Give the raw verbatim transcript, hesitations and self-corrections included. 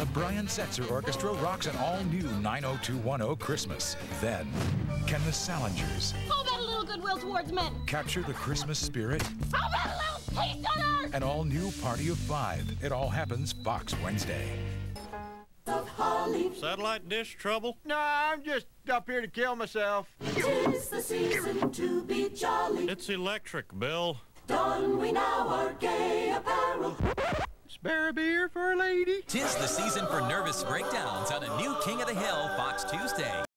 Brian Setzer Orchestra rocks an all-new nine oh two one oh Christmas. Then, can the Salingers How about a little goodwill towards men? capture the Christmas spirit? How about a little peace on earth? An all-new Party of Five. It all happens Fox Wednesday. Satellite dish trouble? No, I'm just up here to kill myself. Tis the season to be jolly. It's electric, Bill. Don we now our gay apparel. Spare a beer for a lady. Tis the season for nervous breakdowns on a new King of the Hill Fox Tuesday.